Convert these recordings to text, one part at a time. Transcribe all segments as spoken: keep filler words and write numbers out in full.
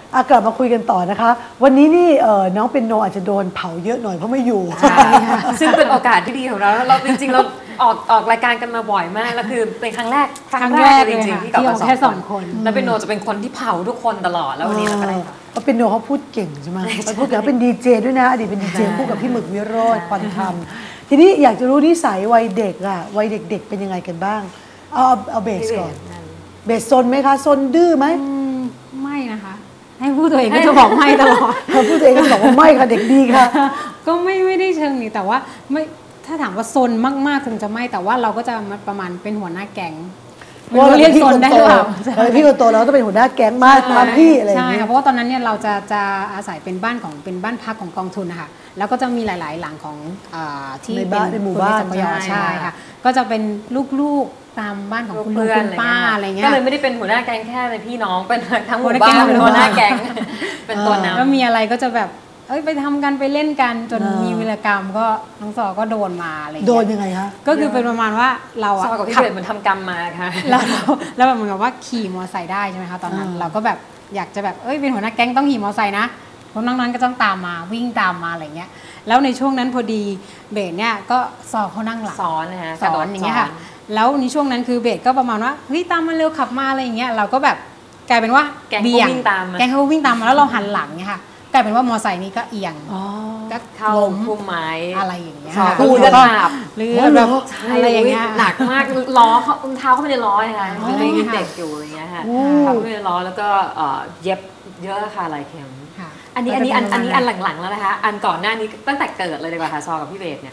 กลับมาคุยกันต่อนะคะวันนี้นี่น้องเป็นโนอาจจะโดนเผาเยอะหน่อยเพราะไม่อยู่ใช่ซึ่งเป็นโอกาสที่ดีของเราเราจริงๆเราออกออกรายการกันมาบ่อยมากแล้วคือเป็นครั้งแรกครั้งแรกจริงๆที่กับแค่สองคนแล้วเป็นโนจะเป็นคนที่เผาทุกคนตลอดแล้ววันนี้เราก็ได้เพราะเป็นโนเขาพูดเก่งใช่ไหมเขาพูดแล้วเป็นดีเจด้วยนะอดีตเป็นดีเจคู่กับพี่หมึกวิโรจน์ควันธรรมทีนี้อยากจะรู้นิสัยวัยเด็กอะวัยเด็กๆเป็นยังไงกันบ้างเอาเอาเบสก่อนเบสซนไหมคะซนดื้อไหมไม่นะคะให้พูดตัวเองก็จะบอกไม่ตลอดเขาพูดตัวเองก็บอกว่าไม่ค่ะเด็กดีค่ะก็ไม่ไม่ได้เชิงนี้แต่ว่าไม่ถ้าถามว่าซนมากๆคงจะไม่แต่ว่าเราก็จะประมาณเป็นหัวหน้าแก๊งว่าเรียกซนได้หรือเปล่าพี่คนโตแล้วต้องเป็นหัวหน้าแก๊งมาตามพี่อะไรอย่างเงี้ยใช่ค่ะเพราะว่าตอนนั้นเนี่ยเราจะจะอาศัยเป็นบ้านของเป็นบ้านพักของกองทุนนะคะแล้วก็จะมีหลายๆหลังของที่ในบ้านในหมู่บ้านใช่ค่ะก็จะเป็นลูกๆตามบ้านของคุณลุงคุณป้าอะไรเงี้ยก็เลยไม่ได้เป็นหัวหน้าแก๊งแค่เป็นพี่น้องเป็นทั้งหมู่บ้านเป็นหัวหน้าแก๊งเป็นตัวนำแล้วมีอะไรก็จะแบบเอ้ยไปทำกันไปเล่นกันจนมีวีรกรรมก็น้องซอก็โดนมาอะไรโดนยังไงคะก็คือเป็นประมาณว่าเราอะซอกับพี่เบสเหมือนทำกรรมมาค่ะแล้วแล้วแบบเหมือนกับว่าขี่มอเตอร์ไซค์ได้ใช่ไหมคะตอนนั้นเราก็แบบอยากจะแบบเอ้ยเป็นหัวหน้าแก๊งต้องขี่มอเตอร์ไซค์นะเพราะน้องๆก็ต้องตามมาวิ่งตามมาอะไรเงี้ยแล้วในช่วงนั้นพอดีเบสเนี่ยก็ซอเขานั่งหลังสอนนะฮะสอนอย่างเงี้ยค่ะแล้วในช่วงนั้นคือเบสก็ประมาณว่าเฮ้ยตามมาเร็วขับมาอะไรอย่างเงี้ยเราก็แบบกลายเป็นว่าแก๊งเขาวิ่งตามแก๊งเขาวิ่งตามมาแล้วเราหันหลังเนี่ยค่ะกลายเป็นว่ามอไซค์นี้ก็เอียงก็เข้าพุ่มไม้อะไรอย่างเงี้ยคูกระถาบหรือแบบอะไรอย่างเงี้ยหนักมากล้อเขาเท้าเขาไม่ได้ล้อเลยค่ะคือเด็กอยู่อะไรเงี้ยค่ะเขาไม่ได้ล้อแล้วก็เย็บเยอะค่ะหลายเข็มอันนี้อันนี้อันอันนี้อันหลังๆแล้วนะคะอันก่อนหน้านี้ตั้งแต่เกิดเลยดีกว่าค่ะซอกับพี่เบสเนี่ย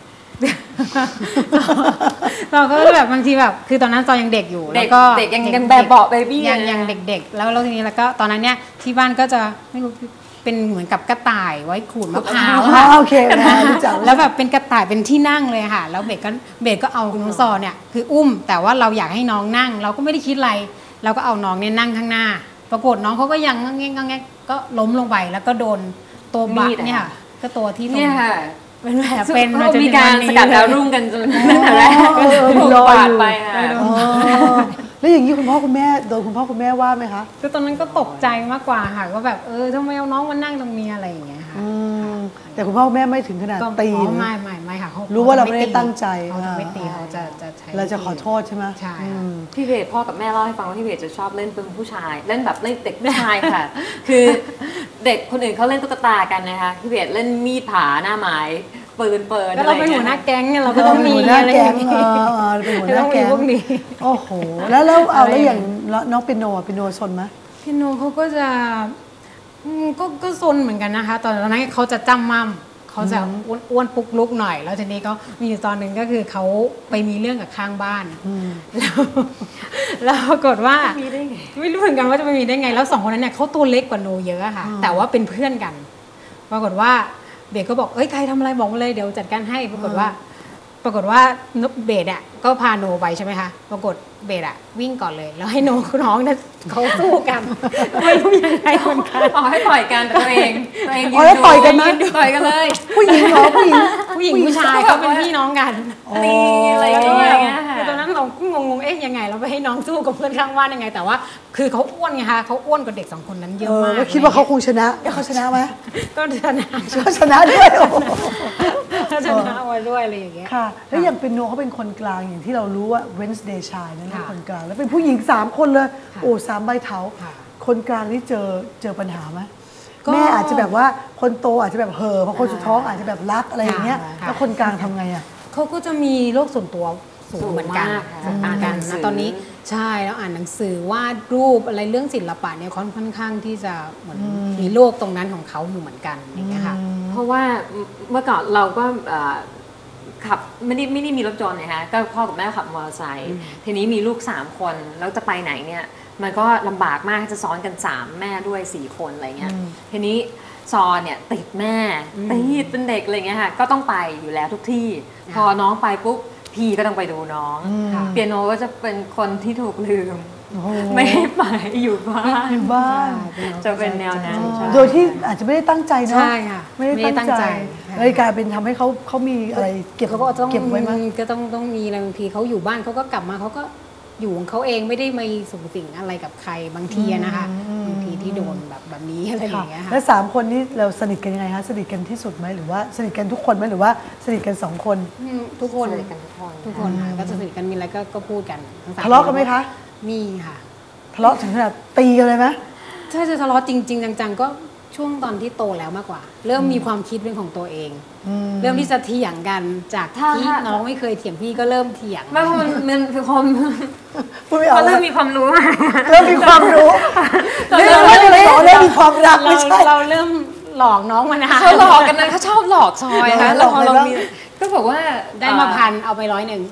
เราก็แบบบางทีแบบคือตอนนั้นซอยังเด็กอยู่แล้วก็เด็กยังยังแบบเบาะเบบี้ยังยังเด็กๆแล้วแล้วทีนี้แล้วก็ตอนนั้นเนี่ยที่บ้านก็จะไม่รู้เป็นเหมือนกับกระต่ายไว้ขูดมะพร้าวค่ะโอเคแล้วแบบเป็นกระต่ายเป็นที่นั่งเลยค่ะแล้วเบสก็เบสก็เอาน้องซอเนี่ยคืออุ้มแต่ว่าเราอยากให้น้องนั่งเราก็ไม่ได้คิดอะไรเราก็เอาน้องเนี่ยนั่งข้างหน้าปรากฏน้องเขาก็ยังงงงงก็ล้มลงไปแล้วก็โดนตัวบาดเนี่ยค่ะก็ตัวที่เนี่ยค่ะเป็นแผลเป็นมีการสกัดดาวรุ่งกันจนนั่นแหละลอยไปค่ะแล้วอย่างนี้คุณพ่อคุณแม่โดนคุณพ่อคุณแม่ว่าไหมคะคือตอนนั้นก็ตกใจมากกว่าค่ะก็แบบเออทำไมเอาน้องมานั่งตรงนี้อะไรอย่างเงี้ยค่ะแต่คุณพ่อคุณแม่ไม่ถึงขนาดตีไม่ไม่ไม่ค่ะเขารู้ว่าเราไม่ได้ตั้งใจเขาจะไม่ตีเขาจะจะใช้เราจะขอโทษใช่ไหมใช่พี่เบสพ่อกับแม่เล่าให้ฟังว่าพี่เบสจะชอบเล่นเป็นผู้ชายเล่นแบบเล่นเด็กผู้ชายค่ะคือเด็กคนอื่นเขาเล่นตุ๊กตากันนะคะพี่เบสเล่นมีดผาหน้าไม้ปืนเปิดแล้วเราเป็นหัวหน้าแก๊งเนี่ยเราก็ต้องมีอะไรอย่างเงี้ยเป็นหัวหน้าแก๊งโอ้โหแล้วแล้วเอาแล้วอย่างน้องเปียโนเปียโนซนไหมเปียโนเขาก็จะก็ก็ซนเหมือนกันนะคะตอนนั้นเขาจะจำมั่มเขาจะอ้วนปุกลุกหน่อยแล้วทีนี้ก็มีอยู่ตอนหนึ่งก็คือเขาไปมีเรื่องกับข้างบ้านแล้วแล้วปรากฏว่าไม่รู้เหมือนกันว่าจะไปมีได้ไงแล้วสองคนนั้นเนี่ยเขาตัวเล็กกว่าโนเยอะค่ะแต่ว่าเป็นเพื่อนกันปรากฏว่าเบสก็บอกเอ้ยใครทำอะไรบอกมาเลยเดี๋ยวจัดการให้ปรากฏว่าปรากฏว่าเบสอ่ะก็พาโนไปใช่ไหมคะปรากฏเบสอ่ะวิ่งก่อนเลยแล้วให้โนน้องเนี่ยเขาสู้กันไม่รู้ยังไงเหมือนกันอ๋อให้ต่อยกันตัวเองตัวเองยืนต่อยกันนะต่อยกันเลยผู้หญิงเหรอผู้หญิงผู้หญิงผู้ชายเขาเป็นพี่น้องกันนี่อะไรอย่างเงี้ยตอนนั้นเราก็งงๆเอ๊ะยังไงเราไปให้น้องสู้กับเพื่อนข้างบ้านยังไงแต่ว่าคือเขาอ้วนไงคะเขาอ้วนกว่าเด็กสองคนนั้นเยอะมากก็คิดว่าเขาคงชนะเขาชนะไหมก็ชนะก็ชนะด้วยชนะเอาไว้ด้วยอะไรอย่างเงี้ยค่ะแล้วอย่างเป็นโนเขาเป็นคนกลางอย่างที่เรารู้ว่า Wednesday ชายนั่นเป็นคนกลางแล้วเป็นผู้หญิงสามคนเลยโอ้สามใบเท้าคนกลางนี่เจอเจอปัญหาไหมแม่อาจจะแบบว่าคนโตอาจจะแบบเห่อเพราะคนสุดท้องอาจจะแบบรักอะไรอย่างเงี้ยแล้วคนกลางทำไงอ่ะเขาก็จะมีโลกส่วนตัวสูงเหมือนกันอ่านกันนะตอนนี้ใช่แล้วอ่านหนังสือวาดรูปอะไรเรื่องศิลปะเนี่ยค่อนข้างที่จะเหมือนมีโลกตรงนั้นของเขาอยู่เหมือนกันอย่างเงี้ยค่ะเพราะว่าเมื่อก่อนเราก็ขับไม่ได้ไม่ได้มีรถยนต์นะคะก็พ่อกับแม่ขับมอเตอร์ไซค์ทีนี้มีลูกสามคนแล้วจะไปไหนเนี่ยมันก็ลำบากมากจะซ้อนกันสามแม่ด้วยสี่คนอะไรเงี้ยทีนี้ซอเนี่ยติดแม่ติดเป็นเด็กอะไรเงี้ยค่ะก็ต้องไปอยู่แล้วทุกที่พอน้องไปปุ๊บพี่ก็ต้องไปดูน้องเปียโนก็จะเป็นคนที่ถูกลืมไม่ให้ไปอยู่บ้านอยู่บ้านจะเป็นแนวนั้นโดยที่อาจจะไม่ได้ตั้งใจเนาะใช่ค่ะไม่ได้ตั้งใจเลยกลายเป็นทำให้เขาเขามีอะไรเก็บเขาก็ต้องเก็บไว้มั้ยก็ต้องต้องมีอะไรบางทีเขาอยู่บ้านเขาก็กลับมาเขาก็อยู่ของเขาเองไม่ได้มาส่งสิ่งอะไรกับใครบางทีนะคะบางทีที่ที่โดนแบบแบบนี้อะไรอย่างเงี้ยค่ะและสามคนนี้เราสนิทกันยังไงคะสนิทกันที่สุดไหมหรือว่าสนิทกันทุกคนไหมหรือว่าสนิทกันสองคนอืมทุกคนสนิทกันทุกคนทุกคนค่ะก็จะสนิทกันมีอะไรก็ก็พูดกันทั้งสามทะเลาะกันไหมคะมีค่ะทะเลาะถึงขนาดตีกันเลยไหมถ้าจะทะเลาะจริง ๆ จังๆก็ช่วงตอนที่โตแล้วมากกว่า เริ่มมีความคิดเป็นของตัวเอง เริ่มที่จะเถียงกันจากถ้าที่ถ้าน้องไม่เคยเถียงพี่ก็เริ่มเถียงไม่เพราะมันมันคือความพูดไม่ออกมันเลเริ่ยมมีความรู้เริ่มมีความรู้เรื่องว่าจะสอนเริ่มมีความรักเราไม่ใช่เราเริ่มหลอกน้องมานานเขาหลอกกันนะเขาชอบหลอกซอยนะหลแล้อวกพอเลยเราว่ามีก็บอกว่าได้มาพันเอาไปร้อยหนึ่ง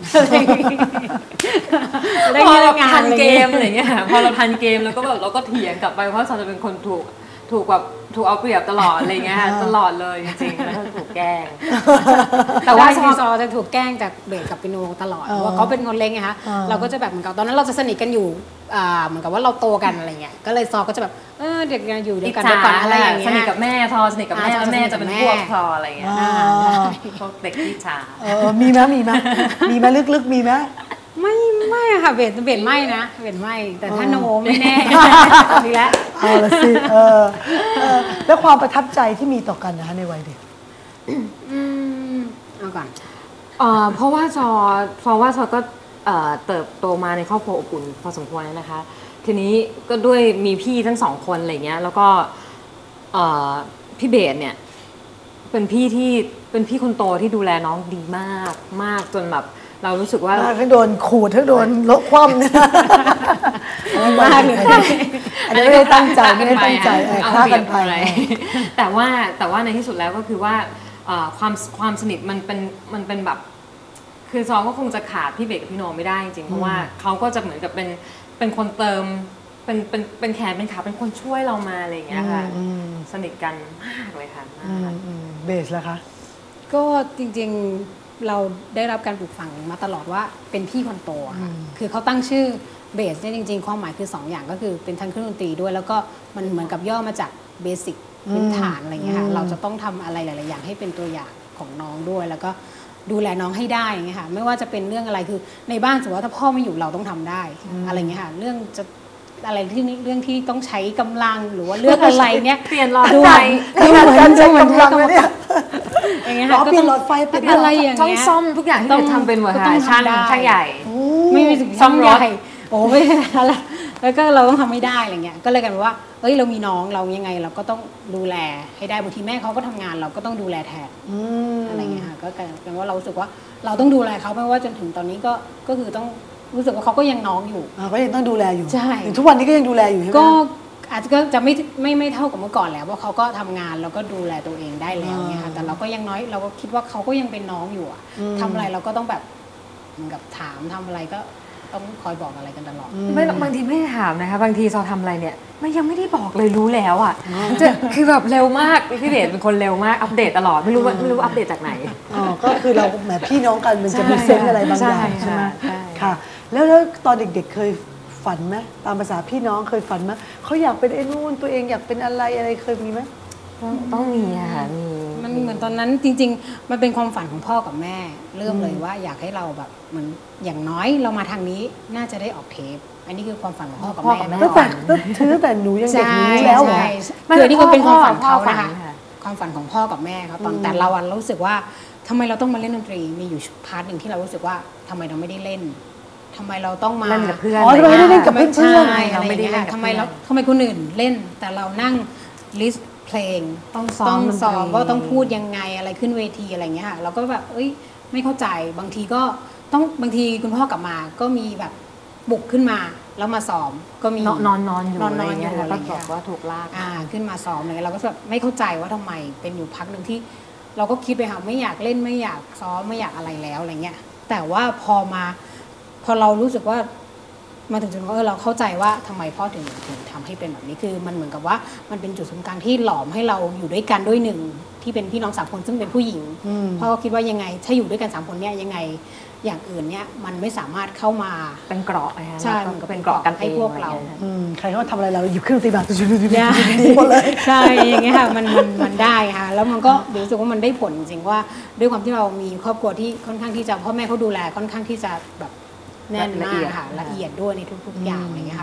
ได้พอเงินเรางานทันอะไรเกเงี้มยอะไรเงี้ยพอเราทันเกมแล้วก็แบบเราก็เถียงกลับไปเพราะซอนจะเป็นคนถูกถูกแบบถูกเอาเปรียบตลอดอะไรเงี้ยตลอดเลยจริงๆแล้วก็ถูกแกล้ง แต่แต่ว่าว่าซซีอซอจะถูกแกล้งจากเบสกับปิโนตลอดอ๋อว่าเขาเป็นคนเล็กไงคะอ๋อเราก็จะแบบเหมือนกับตอนนั้นเราจะสนิทกันอยู่อ่าเหมือนกับว่าเราโตกันอะไรเงี้ยก็เลยซอก็จะแบบเออเด็กกันอยู่เดียวกันเดียวกันอะไรอย่างเงี้ยสนิทกับแม่ทอสนิทกับแม่อ่าแล้วแม่จะเป็นพวกทออะไรเงี้ยอ่าพวกเด็กที่ชาเออมีไหมมีไหมมีไหมลึกๆมีไหมไม่ไม่อะค่ะเบสเบสไม่นะเบสไม่แต่ถ้าอ๋อโนไม่แน่ดีแล้วเอาละสิเออเออแล้วความประทับใจที่มีต่อกันนะคะในวัยเด็กอืมเอาก่อนเอ่อเพราะว่าซอเพราะว่าซอก็เอ่อเติบโตมาในครอบครัวอบอุ่นพอสมควรนะคะ ทีนี้ก็ด้วยมีพี่ทั้งสองคนอะไรเงี้ยแล้วก็เอ่อพี่เบสเนี่ยเป็นพี่ที่เป็นพี่คนโตที่ดูแลน้องดีมากมากจนแบบเรารู้สึกว่าทั้งโดนขูดทั้งโดนลบคว่ำเนี่ยมากเลยอันนี้ไม่ได้ตั้งใจไม่ได้ตั้งใจเออเอาฆ่าเปรีกัยนบไปอะไรแต่ว่าแต่ว่าในที่สุดแล้วก็คือว่าเอ่อความความสนิทมันเป็นมันเป็นแบบ คือซองก็คงจะขาดพี่เบกกับพี่โนไม่ได้จริงๆเพราะว่าเขาก็จะเหมือนกับเป็นเป็นคนเติมเป็นเป็นเป็นแขนเป็นขาเป็นคนช่วยเรามาอะไรอย่างเงี้ยค่ะอืมสนิทกันมากเลยค่ะมากอืมอืมเบสล่ะคะก็จริงๆเราได้รับการปลูกฝังมาตลอดว่าเป็นพี่คนโตอะค่ะคือเขาตั้งชื่อเบสเนี่ยจริงๆความหมายคือสองอย่างก็คือเป็นทั้งเครื่องดนตรีด้วย แล้วก็มันเหมือนกับย่อมาจากเบสิกพื้นฐานอะไรเงี้ยค่ะเราจะต้องทำอะไรหลายๆอย่างให้เป็นตัวอย่างของน้องด้วย แล้วก็ดูแลน้องให้ได้อย่างเงี้ยค่ะไม่ว่าจะเป็นเรื่องอะไรคือในบ้านสมมติว่าถ้าพ่อไม่อยู่เราต้องทำได้อะไรเงี้ยค่ะเรื่องจะอะไรที่เรื่องที่ต้องใช้กำลังหรือว่าเรื่องอะไรเนี้ยเปลี่ยนหลอดดูไฟดูเหมือนการดูใช้เหมือนกำลังเลยเนี่ยอย่างเงี้ยอ๋ค่ะอเปลี่ยนหลอดไฟเปลี่ยนอะไรอย่างต้องเงี้ยซ่อมทุกอย่างที่ต้องเบสทำเป็นหมดก็ค่ะต้องช่างทำได้ช่างใหญ่ไม่มีถึงซ่อมรถใหญ่โอ้ไม่แล้วแล้วก็เราต้องทำไม่ได้อะไรเงี้ยก็เลยกลายเป็นว่าเอ้ยเรามีน้องเรายังไงเราก็ต้องดูแลให้ได้บางทีแม่เขาก็ทำงานเราก็ต้องดูแลแทนอืมอะไรเงี้ยค่ะก็กลายเป็นว่าเรารู้สึกว่าเราต้องดูแลเขาไม่ว่าจนถึงตอนนี้ก็ก็คือต้องรู้สึกว่าเขาก็ยังน้องอยู่อ่าก็ยังต้องดูแลอยู่ใช่ถึงทุกวันนี้ก็ยังดูแลอยู่ใช่ไหมก็อาจจะก็จะไม่ไม่ไม่เท่ากับเมื่อก่อนแล้วเพราะเขาก็ทำงานแล้วก็ดูแลตัวเองได้แล้วเนี่ยค่ะแต่เราก็ยังน้อยเราก็คิดว่าเขาก็ยังเป็นน้องอยู่อะทำอะไรเราก็ต้องแบบเหมือนกับถามทำอะไรก็ต้องคอยบอกอะไรกันตลอดไม่บางทีไม่ได้ถามนะคะบางทีซอทำอะไรเนี่ยมันยังไม่ได้บอกเลยรู้แล้วอ่ะจะคือแบบเร็วมากพี่เบสเป็นคนเร็วมากอัปเดตตลอดไม่รู้ว่าไม่รู้ว่าอัปเดตจากไหนอ๋อก็คือเราแหมพี่น้องกันมันจะมีเซนส์อะไรบางอย่างใช่ใช่ไหมใช่ค่ะ แล้วแล้วตอนเด็กๆเคยฝันไหมตามภาษาพี่น้องเคยฝันไหมเขาอยากเป็นไอ้นู่นตัวเองอยากเป็นอะไรอะไรเคยมีไหมต้องต้องมีอะค่ะมีมันเหมือนตอนนั้นจริง ๆ มันเป็นความฝันของพ่อกับแม่ เริ่มเลยว่าอยากให้เราแบบเหมือนอย่างน้อยเรามาทางนี้น่าจะได้ออกเทป อันนี้คือความฝันของพ่อกับพ่อแม่กับแม่ตั้งแต่ตั้งแต่หนูยังเด็กใช่หนูรู้แล้วเหรอใช่ไม่คืออันนี้ก็เป็นความฝันพ่อเขาฝันนะคะค่ะความฝันของพ่อกับแม่เขาตอนแต่เราอะรู้สึกว่าทำไมเราต้องมาเล่นดนตรีมีอยู่พาร์ทหนึ่งที่เรารู้สึกว่าทำไมเราไม่ได้เล่นทำไมเราต้องมาเล่นกับเพื่อนอ๋อทำไมไม่ได้เล่นกับเพื่อนใช่เราอะไรไม่อย่างได้เงี้เล่นกับยทำไมเราเพื่อนทำไมคนอื่นเล่น แต่เรานั่งลิสต์เพลงต้องซ้อมต้องซ้อมดนตรีว่าต้องพูดยังไงอะไรขึ้นเวทีอะไรอย่างเงี้ยค่ะเราก็แบบเอ้ยไม่เข้าใจบางทีก็ต้องบางทีคุณพ่อกลับมาก็มีแบบบุกขึ้นมาแล้วมาซ้อมก็มีนอนนอนนอนอยู่นอนอะไรนอนอยู่เงี้ยค่ะอะไรก็เงี้บอย กว่าถูกลากอ่าขึ้นมาซ้อมอะไรเงี้ยเราก็แบบไม่เข้าใจว่าทำไมเป็นอยู่พักหนึ่งที่ เราก็คิดไปค่ะไม่อยากเล่นไม่อยากซ้อมไม่อยากอะไรแล้วอะไรเงี้ยแต่ว่าพอมาพอเรารู้สึกว่ามาถึงจุดว่าเออเราเข้าใจว่าทำไมพ่อถึงถึงทำให้เป็นแบบนี้คือมันเหมือนกับว่ามันเป็นจุดศูนย์กลางที่หลอมให้เราอยู่ด้วยกันด้วยหนึ่งที่เป็นพี่น้องสามคนซึ่งเป็นผู้หญิงพ่อก็คิดว่ายังไงถ้าอยู่ด้วยกันสามคนเนี่ยยังไงอย่างอื่นเนี่ยมันไม่สามารถเข้ามาเป็นเกราะนะคะใช่แล้วก็เป็นเกราะกันให้พวกเราองะไงี้ยอืมใครเขามาทำอะไรเราหยิบเครื่องดนตรีมาตุจุดใช่ดีหมดเลยใช่อย่างเงี้ยค่ะมันมันมันได้ค่ะแล้วมันก็รู้สึกว่ามันได้ผลจริงๆว่าด้วยความที่เรามีครอบครัวที่ค่อนข้างที่จะพ่อแม่เขาดูแลค่อนข้างที่จะแบบแน่นมากค่ะละเอียดด้วยในทุกๆอย่างอะไรเงี้ยค่ะ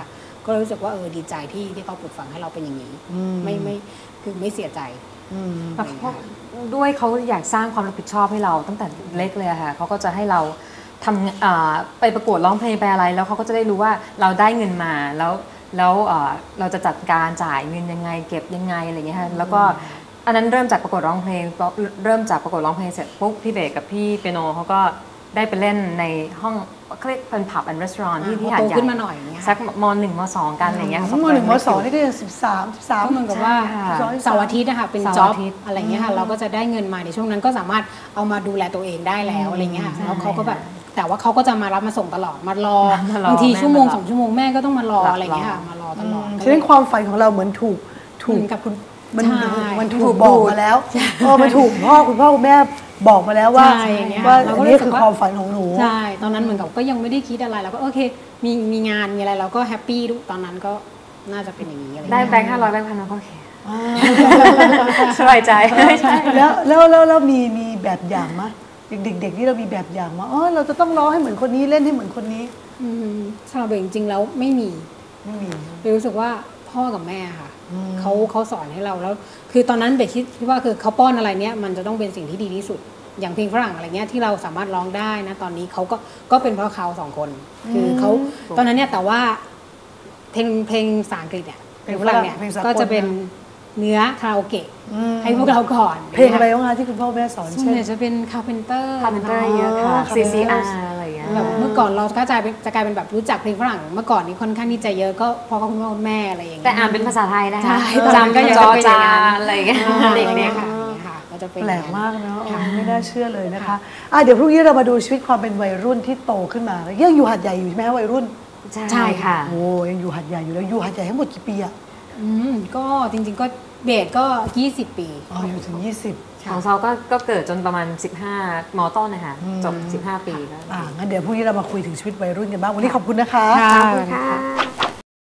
ก็รู้สึกว่าเออดีใจที่ที่เขาปลูกฝังให้เราเป็นอย่างนี้อืมไม่ไม่คือไม่เสียใจอืมแบบเพราะด้วยเขาอยากสร้างความรับผิดชอบให้เราตั้งแต่เล็กเลยอะค่ะเขาก็จะให้เราทำอ่าไปประกวดร้องเพลงไปอะไร แล้วเขาก็จะได้รู้ว่าเราได้เงินมาแล้วแล้วอ่าเราจะจัดการจ่ายเงินยังไงเก็บยังไงอะไรอย่างเงี้ยค่ะแล้วก็อันนั้นเริ่มจากประกวดร้องเพลงเริ่มจากประกวดร้องเพลงเสร็จปุ๊บพี่เบกกับพี่เปียโนเขาก็ได้ไปเล่นในห้องเขาเรียกเป็นผับแอนด์รีสอร์ทที่ที่หาดโตใหญ่ขึ้นมาหน่อยอย่างเงี้ยสักมหนึ่งมสองกันอะไรอย่างเงี้ยมหนึ่งมสองนี่ก็ยังสิบสามสิบสามก็เหมือนกับว่าใช่ค่ะเสาร์อาทิตย์นะคะเป็นเสาร์จ็อบอาทิตย์อะไรเงี้ยค่ะเราก็จะได้เงินมาในช่วงนั้นก็สามารถเอามาดูแลตัวเองได้แล้วอะไรเงี้ยค่ะแล้วเขาก็แบบแต่ว่าเขาก็จะมารับมาส่งตลอดมารอมารอบางทีแม่ชั่วโมงมารอสองชั่วโมงแม่ก็ต้องมารอหลับอะไรเงี้ยค่ะรอมารอตลอดฉะนั้นความฝันของเราเหมือนถูกถูกเหมือนกับคุณมันใช่มันถูถูกกบอกดูดมาแล้วเออมันถูกพ่อคุณพ่อคุณแม่บอกมาแล้วว่าใช่อย่างเงี้ยว่าเราอัก็นรู้นี้สึกคือว่าความฝันของหนูใช่ตอนนั้นเหมือนกับก็ยังไม่ได้คิดอะไรเราก็โอเคมีมีงานมีอะไรเราก็แฮปปี้ตอนนั้นก็น่าจะเป็นอย่างนี้อะไรได้เงี้ยแบงค์ห้าร้อยแบงค์พันเราก็โอเคสบายใจไม่ใช่แล้วแล้วแล้วแล้วมีมีแบบอย่างมะเด็กๆนี่เรามีแบบอย่างมาอ๋อเราจะต้องร้องให้เหมือนคนนี้เล่นให้เหมือนคนนี้อืมสำหรับเบลจริงๆแล้วไม่มีไม่มีเบลรู้สึกว่าพ่อกับแม่ค่ะเขาเขาสอนให้เราแล้ว คือตอนนั้นเบลคิดคิดว่าคือเขาป้อนอะไรเนี้ยมันจะต้องเป็นสิ่งที่ดีที่สุด อย่างเพลงฝรั่งอะไรเงี้ยที่เราสามารถร้องได้นะตอนนี้เขาก็ก็เป็นเพราะเขาสองคน คือเขาตอนนั้นเนี่ยแต่ว่าเพลงเพลงภาษาอังกฤษเนี่ยเพลงฝรั่งเนี่ยก็จะเป็นเนื้อคาราโอเกะให้พวกเราก่อนเพลงอะไรบ้างคะที่คุณพ่อแม่สอนส่วนเช่นใหญ่จะเป็นคาร์เพนเตอร์คาร์เพนเตอร์เยอะค่ะอ๋อซี ซี อาร์ อะไรอย่างเงี้ยแบบเมื่อก่อนเราก็จะเป็นจะกลายเป็นแบบรู้จักเพลงฝรั่งเมื่อก่อนนี้ค่อนข้างที่จะเยอะก็เพราะคุณพ่อคุณแม่อะไรอย่างเงี้ยแต่อ่านเป็นภาษาไทยนะคะใช่ตอนนั้นก็ยังจอเป็นอจาย่างนั้นอะไรอย่างเงี้ยอ่าเด็กอะไรเนี้เงี้ยยค่ะค่ะก็จะเป็นแปลกมากเนาะค่ะไม่น่าเชื่อเลยนะคะอ่ะเดี๋ยวพรุ่งนี้เรามาดูชีวิตความเป็นวัยรุ่นที่โตขึ้นมายังอยู่หัดใหญ่อยู่ใช่ไหมคะวัยรุ่นใช่ค่ะโอ้ยังอยู่หัดใหญ่อยู่แล้วอยู่หัดใหญ่ทั้งหมดกี่ปีอะอืมก็จริงๆก็เบสก็ยี่สิบปีอ๋ออยู่ถึงยี่สิบของเราก็ก็เกิดจนประมาณ สิบห้ามอต้นนะคะจบ สิบห้า ปีแล้วอ่างั้นเดี๋ยวพรุ่งนี้เรามาคุยถึงชีวิตวัยรุ่นกันบ้างวันนี้ขอบคุณนะคะค่ะขอบคุณค่ะ